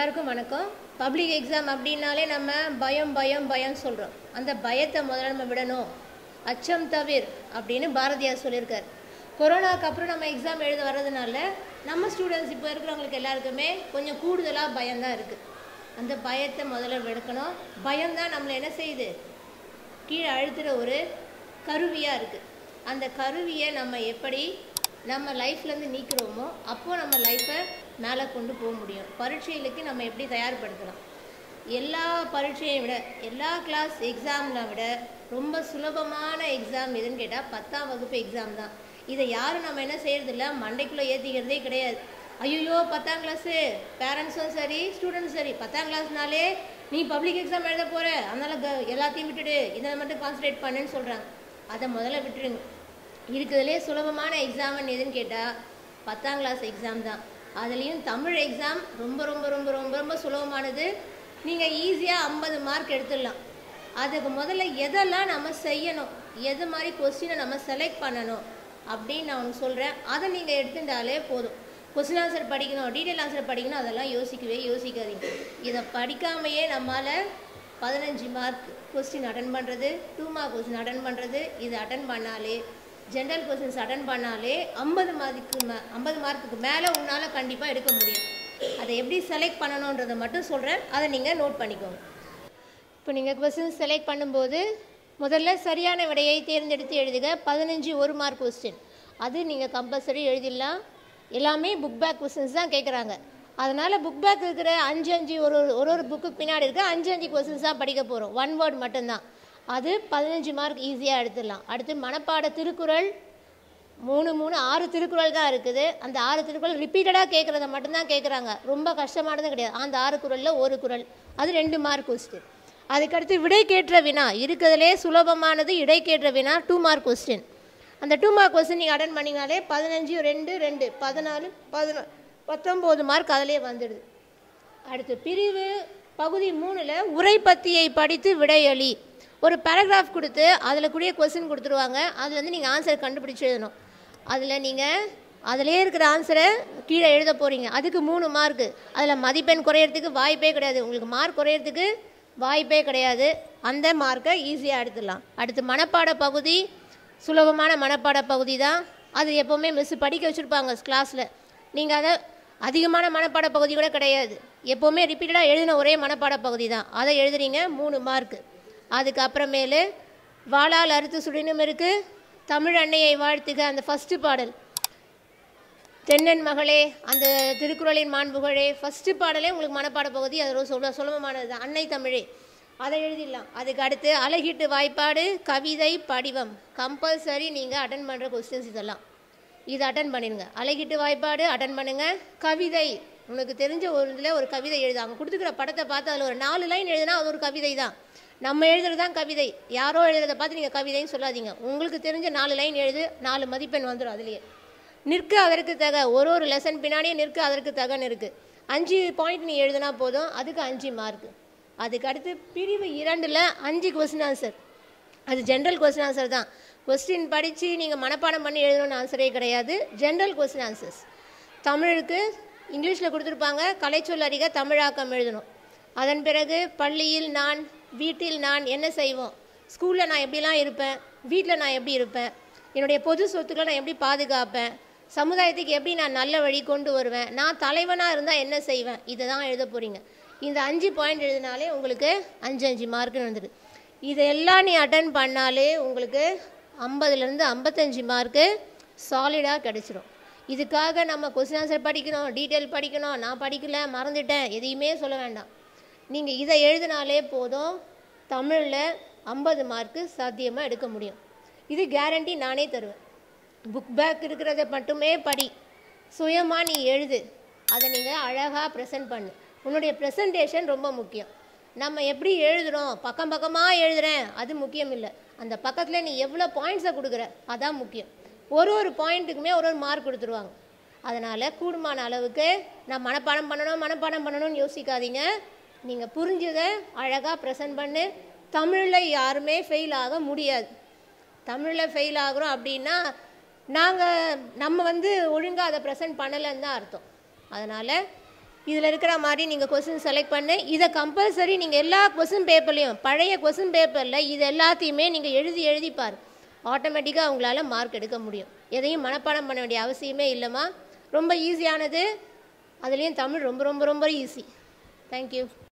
எல்லாருக்கும் வணக்கம். Public exam அப்படின்னாலே நம்ம பயம் பயம் பயம் சொல்கிறோம். அந்த பயத்தை முதல்ல நம்ம விடணும். அச்சம் தவிர் அப்படின்னு பாரதியார் சொல்லியிருக்கார். கொரோனாவுக்கு அப்புறம் நம்ம எக்ஸாம் எழுத வர்றதுனால நம்ம ஸ்டூடெண்ட்ஸ் இப்போ இருக்கிறவங்களுக்கு எல்லாருக்குமே கொஞ்சம் கூடுதலாக பயம்தான் இருக்குது. அந்த பயத்தை முதல்ல விடுக்கணும். பயம்தான் நம்மளை என்ன செய்யுது, கீழே அழுத்துகிற ஒரு கருவியாக இருக்குது. அந்த கருவியை நம்ம எப்படி நம்ம லைஃப்லேருந்து நீக்கிறோமோ அப்போது நம்ம லைஃப்பை மேலே கொண்டு போக முடியும். பரீட்சைகளுக்கு நம்ம எப்படி தயார்படுத்தலாம்? எல்லா பரீட்சையை விட, எல்லா கிளாஸ் எக்ஸாமில் விட ரொம்ப சுலபமான எக்ஸாம் எதுன்னு கேட்டால் 10ஆம் வகுப்பு எக்ஸாம் தான். இதை யாரும் நம்ம என்ன செய்யறதில்ல, மண்டைக்குள்ளே ஏற்றிக்கிறதே கிடையாது. ஐயோ 10ஆம் கிளாஸு, பேரண்ட்ஸும் சரி ஸ்டூடெண்ட்ஸும் சரி, 10ஆம் கிளாஸ்னாலே நீ பப்ளிக் எக்ஸாம் எழுத போகிற, அதனால் எல்லாத்தையும் விட்டுடு, இதை மட்டும் கான்சன்ட்ரேட் பண்ணுன்னு சொல்கிறாங்க. அதை முதல்ல விட்டுருங்க. இருக்கிறதுலே சுலபமான எக்ஸாம்னு எதுன்னு கேட்டால் 10ஆம் கிளாஸ் எக்ஸாம் தான். அதுலேயும் தமிழ் எக்ஸாம் ரொம்ப ரொம்ப ரொம்ப ரொம்ப ரொம்ப சுலபமானது. நீங்கள் ஈஸியாக 50 மார்க் எடுத்துடலாம். அதுக்கு முதல்ல எதெல்லாம் நம்ம செய்யணும், எது மாதிரி கொஸ்டினை நம்ம செலக்ட் பண்ணணும் அப்படின்னு நான் ஒன்று சொல்கிறேன். அதை நீங்கள் எடுத்துட்டாலே போதும். கொஸ்டின் ஆன்சர் படிக்கணும், டீட்டெயில் ஆன்சர் படிக்கணும், அதெல்லாம் யோசிக்காதீங்க. இதை படிக்காமையே நம்மளால் 15 மார்க் கொஸ்டின் அட்டன் பண்ணுறது, 2 மார்க் கொஸ்டின் அட்டன் பண்ணுறது, இது அட்டன் பண்ணாலே, ஜென்ரல் கொஸ்டின்ஸ் அட்டன் பண்ணாலே 50 மார்க்குக்கு மேலே உன்னால் கண்டிப்பாக எடுக்க முடியும். அதை எப்படி செலக்ட் பண்ணணுன்றதை மட்டும் சொல்கிறேன், அதை நீங்கள் நோட் பண்ணிக்கோங்க. இப்போ நீங்கள் கொஸ்டின் செலக்ட் பண்ணும்போது முதல்ல சரியான விடையை தேர்ந்தெடுத்து எழுதுக. 15 1 மார்க் கொஸ்டின், அது நீங்கள் கம்பல்சரி எழுதிடலாம். எல்லாமே புக் பேக் கொஸ்டின்ஸ் தான் கேட்குறாங்க. அதனால் புக் பேக் இருக்கிற 5 ஒரு புக்கு பின்னாடி இருக்க 5 கொஸ்டின்ஸ் தான் படிக்க போகிறோம். 1 வேர்ட் மட்டும்தான். அது 15 மார்க் ஈஸியாக எடுத்துடலாம். அடுத்து மனப்பாட திருக்குறள் 6 திருக்குறள் தான் இருக்குது. அந்த 6 திருக்குறள் ரிப்பீட்டடாக கேட்குறத மட்டும்தான் கேட்குறாங்க. ரொம்ப கஷ்டமானதும் கிடையாது. அந்த 6 குறளில் ஒரு குறள், அது 2 மார்க் கொஸ்டின். அதுக்கடுத்து விடைக்கேற்ற வினா, இருக்கிறதுலே சுலபமானது இடைக்கேற்ற வினா, 2 மார்க் கொஸ்டின். அந்த 2 மார்க் கொஸ்டின் நீங்கள் அட்டன் பண்ணிங்கனாலே 15 2 2 14 19 மார்க் அதிலே வந்துடுது. அடுத்து பிரிவு பகுதி 3ல் உரைப்பத்தியை படித்து விடையளி. ஒரு பேராகிராஃப் கொடுத்து அதில் கூடிய கொஸ்டின் கொடுத்துருவாங்க. அதுலேருந்து நீங்கள் ஆன்சர் கண்டுபிடிச்சி எழுதணும். அதிலே இருக்கிற ஆன்சரை கீழே எழுத போகிறீங்க. அதுக்கு 3 மார்க்கு. அதில் மதிப்பெண் குறையிறதுக்கு வாய்ப்பே கிடையாது. உங்களுக்கு மார்க் குறையிறதுக்கு வாய்ப்பே கிடையாது. அந்த மார்க்கை ஈஸியாக எடுத்துடலாம். அடுத்து மனப்பாட பகுதி சுலபமான மனப்பாட பகுதி தான். அது எப்போவுமே மிஸ் படிக்க வச்சுருப்பாங்க கிளாஸில். நீங்கள் அதை அதிகமான மனப்பாட பகுதி கூட கிடையாது. எப்போவுமே ரிப்பீட்டடாக எழுதின ஒரே மனப்பாட பகுதி தான். அதை எழுதுறீங்க, 3 மார்க்கு. அதுக்கப்புறமேலு வாளால் அறுத்து சுடினும் இருக்குது. தமிழ் அன்னையை வாழ்த்துக, அந்த ஃபஸ்ட்டு பாடல், தென்னன் மகளே, அந்த திருக்குறளின் மாண்புகளே, ஃபஸ்ட்டு பாடலே உங்களுக்கு மனப்பாட பகுதி. அது சுலபமானது தான். அன்னை தமிழே, அதை எழுதிடலாம். அதுக்கு அடுத்து அழகிட்டு வாய்ப்பாடு, கவிதை, படிவம், கம்பல்சரி நீங்கள் அட்டன் பண்ணுற கொஸ்டின்ஸ் இதெல்லாம். இது அட்டன் பண்ணிடுங்க. அழகிட்டு வாய்ப்பாடு அட்டன் பண்ணுங்கள். கவிதை, உனக்கு தெரிஞ்ச ஒரு இதில் ஒரு கவிதை எழுதாங்க. கொடுத்துக்கிற படத்தை பார்த்து அதில் ஒரு 4 லைன் எழுதுனா அது ஒரு கவிதை தான். நம்ம எழுதுறது தான் கவிதை. யாரோ எழுதுறதை பார்த்து நீங்கள் கவிதைன்னு சொல்லாதீங்க. உங்களுக்கு தெரிஞ்ச 4 லைன் எழுது, 4 மதிப்பெண் வந்துடும். அதுலேயே நிற்க அதற்கு தக, ஒரு லெசன் பின்னாடியே நிற்க அதற்கு தகன்னு இருக்குது. 5 பாயிண்ட் நீ எழுதுனா போதும், அதுக்கு 5 மார்க்கு. அதுக்கு அடுத்து பிரிவு 2ல் 5 கொஸ்டின் ஆன்சர். அது ஜென்ரல் கொஸ்டின் ஆன்சர் தான். கொஸ்டின் படித்து நீங்கள் மனப்பாடம் பண்ணி எழுதணும்னு ஆன்சரே கிடையாது. General question answers. தமிழுக்கு இங்கிலீஷில் கொடுத்துருப்பாங்க. கலைச்சொல் அறிக, தமிழாக்கம் எழுதணும். அதன் பிறகு பள்ளியில் நான், வீட்டில் நான் என்ன செய்வோம், ஸ்கூலில் நான் எப்படிலாம் இருப்பேன், வீட்டில் நான் எப்படி இருப்பேன், என்னுடைய பொது சொத்துக்களை நான் எப்படி பாதுகாப்பேன், சமுதாயத்துக்கு எப்படி நான் நல்ல வழி கொண்டு வருவேன், நான் தலைவனாக இருந்தால் என்ன செய்வேன், இதை தான் எழுத போகிறீங்க. இந்த 5 பாயிண்ட் எழுதினாலே உங்களுக்கு 5 மார்க்குன்னு வந்துடுது. இதெல்லாம் நீ அட்டன் பண்ணாலே உங்களுக்கு 50லேருந்து 55 மார்க்கு சாலிடாக கிடச்சிரும். இதுக்காக நம்ம கொஸ்டின் ஆன்சர் படிக்கணும், டீட்டெயில் படிக்கணும், நான் படிக்கல மறந்துட்டேன், எதையுமே சொல்ல வேண்டாம். நீங்கள் இதை எழுதினாலே போதும், தமிழில் 50 மார்க்கு சாத்தியமாக எடுக்க முடியும். இது கேரண்டி நானே தருவேன். புக் பேக் இருக்கிறத மட்டுமே படி, சுயமாக நீ எழுது, அதை நீங்கள் அழகாக ப்ரெசென்ட் பண்ணு. உன்னுடைய ப்ரெசன்டேஷன் ரொம்ப முக்கியம். நம்ம எப்படி எழுதுகிறோம், பக்கம் பக்கமாக எழுதுகிறேன், அது முக்கியம் இல்லை. அந்த பக்கத்தில் நீ எவ்வளோ பாயிண்ட்ஸை கொடுக்குற, அதான் முக்கியம். ஒரு பாயிண்ட்டுக்குமே ஒரு மார்க் கொடுத்துருவாங்க. அதனால் கூடுமான அளவுக்கு நான் மனப்பாடம் பண்ணணும்னு யோசிக்காதீங்க. நீங்கள் புரிஞ்சதை அழகாக ப்ரெசென்ட் பண்ணு. தமிழில் யாருமே ஃபெயில் ஆக முடியாது. தமிழில் ஃபெயில் ஆகிறோம் அப்படின்னா நம்ம ஒழுங்காக அதை ப்ரெசென்ட் பண்ணலைன்னு தான் அர்த்தம். அதனால் இதில் இருக்கிற மாதிரி நீங்கள் கொஸ்டின் செலக்ட் பண்ணி இதை கம்பல்சரி நீங்கள் எல்லா கொஸ்டின் பேப்பர்லேயும் பழைய கொஸ்டின் பேப்பரில் இது எல்லாத்தையுமே நீங்கள் எழுதிப்பார். ஆட்டோமேட்டிக்காக உங்களால் மார்க் எடுக்க முடியும். எதையும் மனப்பாடம் பண்ண வேண்டிய அவசியமே இல்லைம்மா. ரொம்ப ஈஸியானது. அதுலேயும் தமிழ் ரொம்ப ரொம்ப ரொம்ப ஈஸி. தேங்க்யூ.